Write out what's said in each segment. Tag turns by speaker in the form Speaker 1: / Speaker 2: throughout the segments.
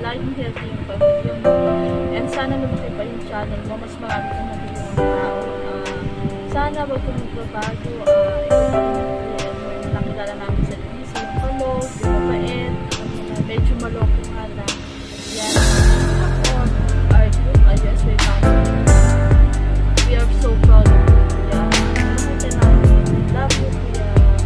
Speaker 1: laging healthy yung pamilya mo. And sana lumaki pa yung channel mo, mas marami kang matulungan tao. Sana wag kang magbabago. Ikaw pa rin yung nakilala namin sa TV, yung kalog, yung mabait, medyo maloko nga lang. Yan, our group, yes, we found we are so proud of you, Kuya. Love you, Kuya.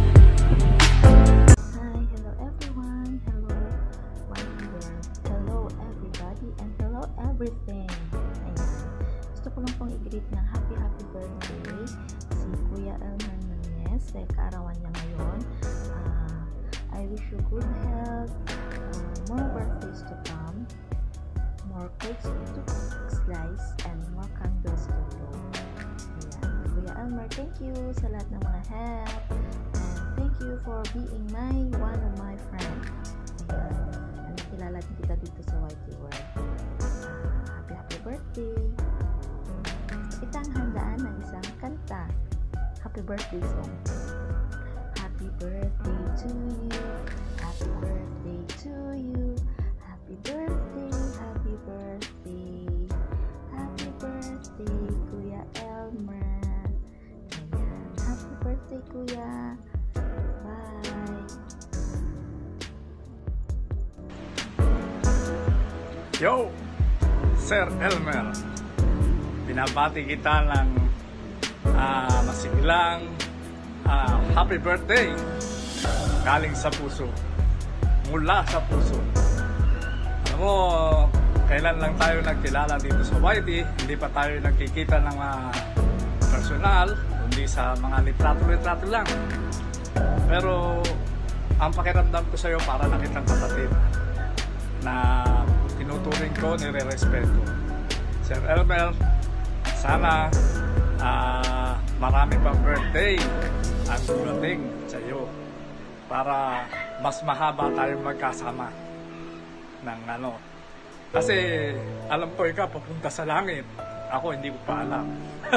Speaker 2: Hi, hello everyone. Hello, my dear. Hello everybody and hello everything. Ayan. Gusto ko lang pong i-greet ng happy birthday si Kuya Elmer Nunez dahil kaarawan niya ngayon. I wish you good health, more birthdays to come, more cakes to slice, and more candles to blow. Ayan. Kuya Elmer, thank you sa lahat ng mga help, and thank you for being one of my friends. Ayan. Nakilala din kita dito sa YT World. Happy birthday. Ito ang handaan ng isang kanta. Happy birthday song. Happy birthday to you. Happy birthday to you. Happy birthday, happy birthday. Happy birthday, Kuya Elmer. Ayan. Happy birthday, Kuya. Bye.
Speaker 3: Yo, Sir Elmer. Binabati kita ng masiglang happy birthday galing sa puso, mula sa puso. Alam mo, kailan lang tayo nagkilala dito sa YT, hindi pa tayo nagkikita ng personal, kundi sa mga litrato lang. Pero ang pakiramdam ko sa iyo para na kitang kapatid na tinuturing ko, nire-respeto. Sir Elmer, sana marami pang birthday ang durating sa iyo para mas mahaba tayong magkasama ng kasi alam ko ikaw papunta sa langit, ako hindi ko pa alam.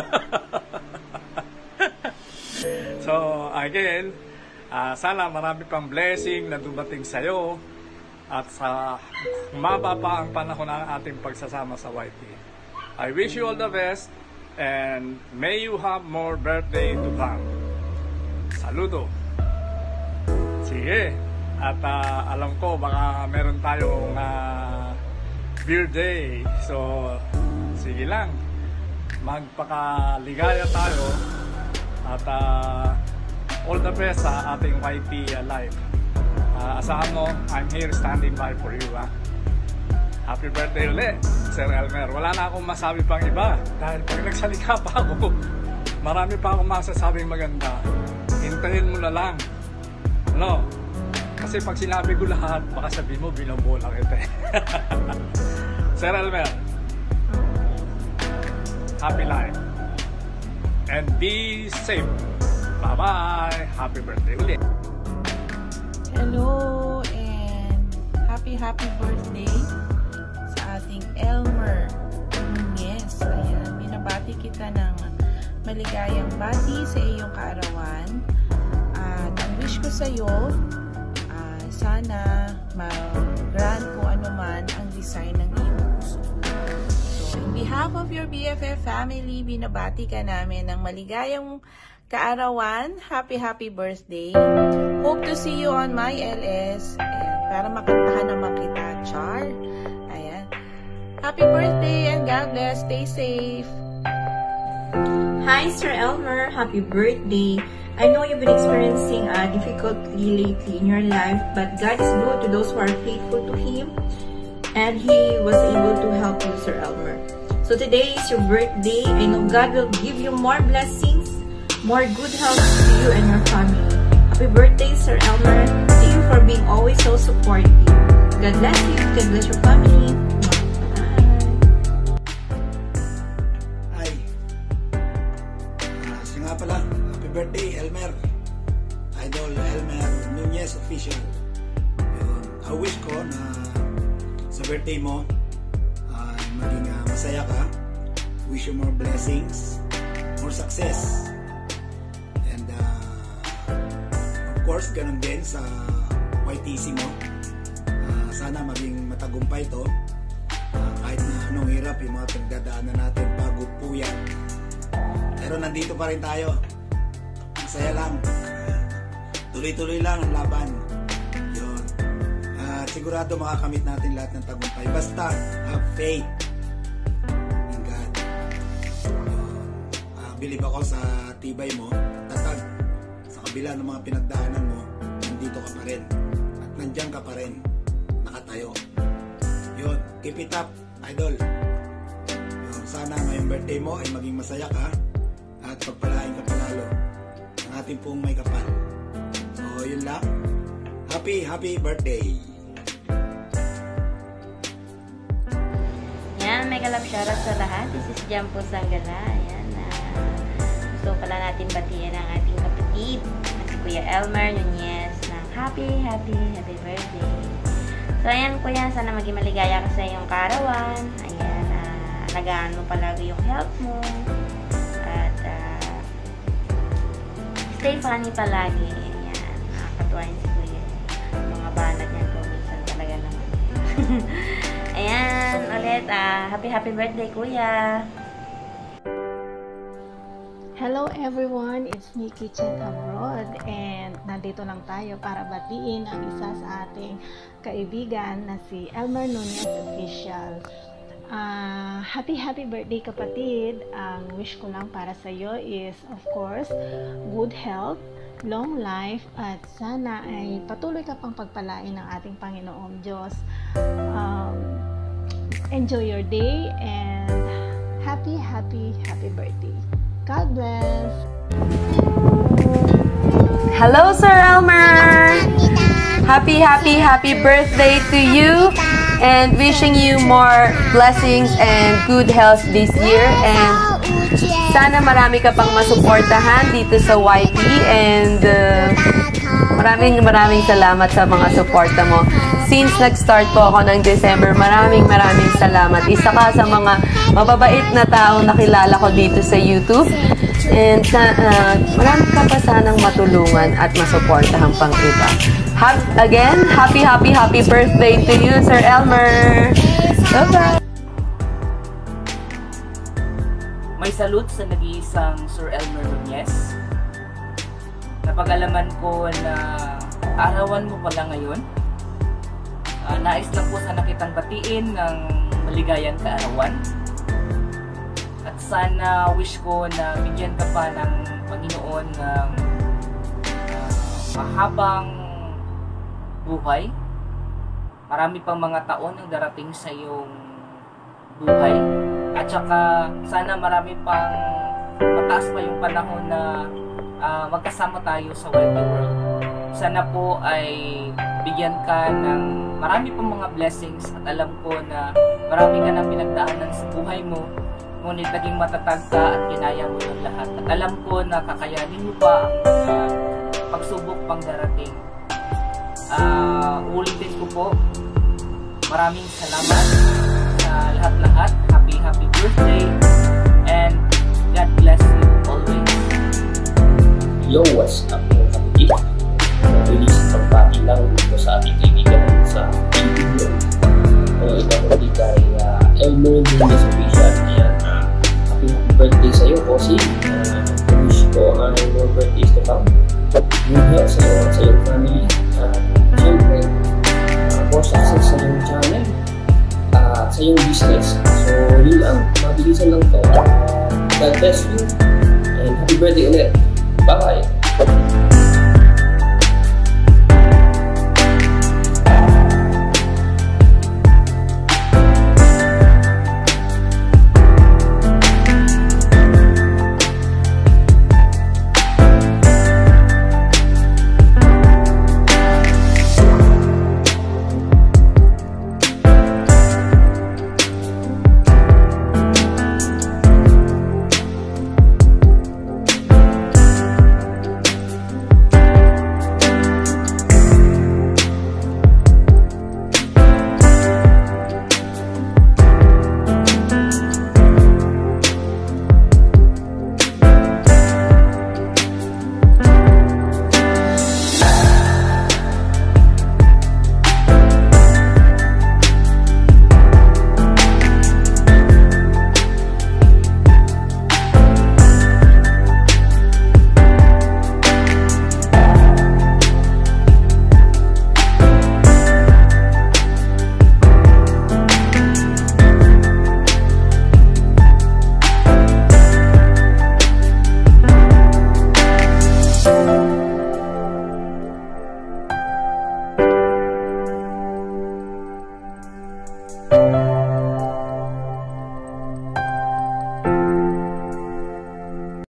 Speaker 3: So again, sana marami pang blessing na dumating sa iyo at sa humaba pa ang panahon ng ating pagsasama sa YT. I wish you all the best and may you have more birthday to come. Saludo. Sige. At alam ko baka meron tayong beer day. So sige lang. Magpakaligaya tayo at all the best sa ating YT life. Asahan mo, I'm here standing by for you. Happy birthday ulit, Sir Elmer. Wala na akong masabi pang iba dahil pag nagsalika pa ako, marami pa akong masasabing maganda. Hintayin mo na lang. Kasi pag sinabi ko lahat, baka sabihin mo binobola kita. Sir Elmer, happy life and be safe. Bye-bye. Happy birthday ulit.
Speaker 4: Hello and happy birthday sa ating Elmer Nunez. Ayan, binabati kita ng maligayang bati sa iyong kaarawan. At ang wish ko sa iyo, sana mag-grant kung ano man ang design ng iyong puso. So, in behalf of your BFF family, binabati ka namin ng maligayang kaarawan. Happy birthday. Hope to see you on my LS. Ayan, para makantahan naman kita, Char. Ayan. Happy birthday and God bless. Stay safe.
Speaker 5: Hi, Sir Elmer. Happy birthday. I know you've been experiencing a difficulty lately in your life, but God is good to those who are faithful to Him, and He was able to help you, Sir Elmer. So today is your birthday. I know God will give you more blessings, more good health to you and your family. Happy birthday, Sir Elmer. Thank you for being always so supportive. God bless you. God bless your family.
Speaker 6: Hi. Kasi nga pala, happy birthday, Elmer. Idol Elmer Nunez Official. I wish ko na sa birthday mo, maging masaya ka. Wish you more blessings, more success. And of course, ganun din sa YTC mo. sana maging matagumpay to. Kahit na anong hirap yung mga pinagdadaanan natin, pagod, puyat. Pero nandito pa rin tayo. Masaya lang. Tuloy-tuloy lang ang laban. Yun. Sigurado makakamit natin lahat ng tagumpay. Basta have faith in God. Believe ako sa tibay mo, tatag. Sa kabila ng mga pinagdaanan mo, nandito ka pa rin. At nandyan ka pa rin. Nakatayo. Yun. Keep it up, idol. Yun. Sana ngayong birthday mo ay maging masaya ka at pagpalain ka palalo ang ating pong may kapal. So, yun lang. Happy birthday!
Speaker 2: Yan, mega love shoutout sa lahat. This is Jampo Sanggala. Ayan, gusto pala natin batiin ang ating kapatid na si Kuya Elmer Nunez ng happy birthday. So, ayan Kuya, sana maging maligaya ka sa iyong kaarawan. Ayan, alagaan mo palagi yung health mo. At, stay funny palagi. Ayan, nakakatuwa yun si Kuya. Mga banat niyan ko, minsan talaga naman. Ayan, ulit, happy birthday Kuya!
Speaker 7: Hello everyone, it's me Kitchen Abroad and nandito lang tayo para batiin ang isa sa ating kaibigan na si Elmer Nunez Official. Happy birthday kapatid. Ang wish ko lang para sa iyo is of course good health, long life at sana ay patuloy ka pang pagpalain ng ating Panginoong Diyos. Enjoy your day and happy birthday. God bless.
Speaker 8: Hello, Sir Elmer. Happy birthday to you and wishing you more blessings and good health this year and sana marami ka pang masuportahan dito sa YT and maraming salamat sa mga suporta mo. Since nag-start po ako ng December, maraming salamat. Isa ka sa mga mababait na taong nakilala ko dito sa YouTube. And marami ka pa sanang matulungan at masuportahan pang iba. Again, happy birthday to you, Sir Elmer! Bye-bye!
Speaker 9: May salute sa nag-iisang Sir Elmer Nunez. Napag-alaman ko na arawan mo pala ngayon. Nais lang po sana kitang batiin ng maligayang kaarawan. At sana wish ko na bigyan ka pa ng Panginoon ng mahabang buhay. Marami pang mga taon ang darating sa iyong buhay. At saka sana marami pang mataas pa yung panahon na magkasama tayo sa wealthy world. Sana po ay bigyan ka ng marami pang mga blessings at alam ko na marami ka nang pinagdaanan sa buhay mo, ngunit naging matatag ka at kinaya mo yung lahat. At alam ko na kakayanin mo pa ang pagsubok pang darating. Ulitin ko po, maraming salamat sa lahat-lahat. Happy birthday and God bless you always.
Speaker 10: Yo, what's up mga kapatid? Mabilis ang pagpati lang dito sa ating kaibigan sa YouTube. Ito ko dito ay Elmer Nunez Official. Ayan, happy birthday sa iyo, Kosi. Wish ko ang more birthdays to come. Good health sa iyo at sa iyong family. Siyempre, more success sa iyong channel at sa iyong business. So, yun lang. Mabilisan lang to. God bless you and happy birthday ulit. Bye!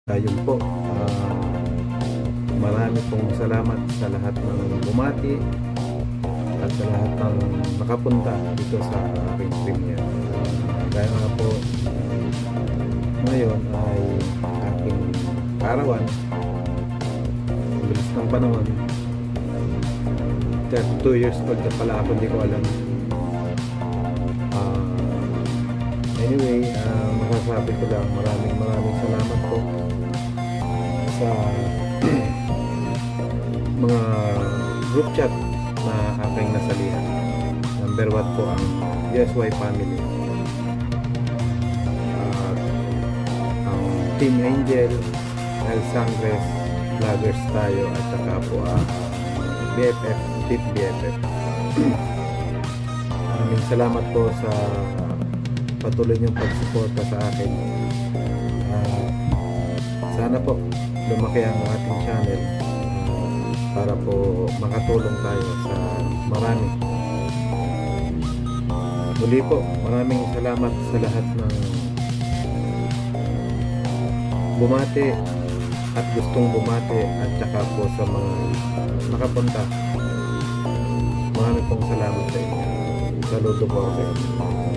Speaker 11: Ayun po, marami pong salamat sa lahat ng bumati at sa lahat ng nakapunta dito sa aking premiere. Dahil nga po ngayon ay aking kaarawan, bilis ng panahon, 32 years old na pala ako, hindi ko alam. Anyway, masasabi ko lang maraming salamat po sa mga group chat na aking nasalihan. Number 1 po ang USY family, ang Team Angel, El Sangres, Vloggers tayo, at saka po ang BFF, Team BFF. Maraming salamat po sa patuloy niyong pagsuporta sa akin. Sana po lumaki ang ating channel para po makatulong tayo sa marami. Muli po, maraming salamat sa lahat ng bumati at gustong bumati, at saka po sa mga nakapunta. Maraming pong salamat sa inyo. Saludo po ako sa inyo.